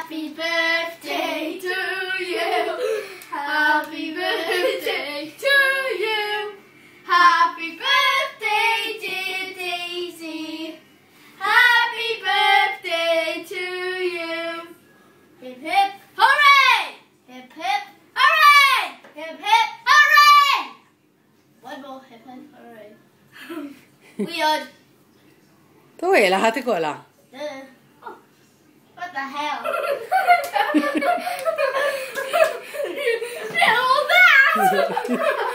Happy birthday to you. Happy birthday to you. Happy birthday, dear Daisy. Happy birthday to you. Hip hip hooray! Hip hip hooray! Hip hip hooray! One more hip hip hooray. Weird. Tu è la hati cola. Oh, what the hell? Little bat!